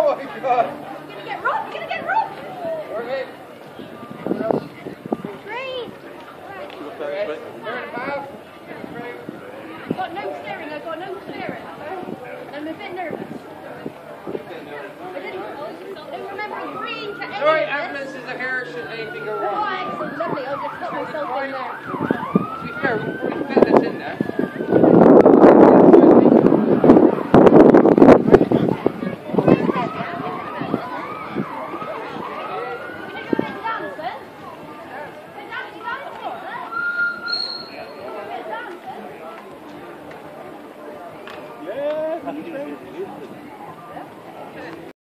Oh my God! You're gonna get robbed. You're gonna get robbed. Great. Great. Got no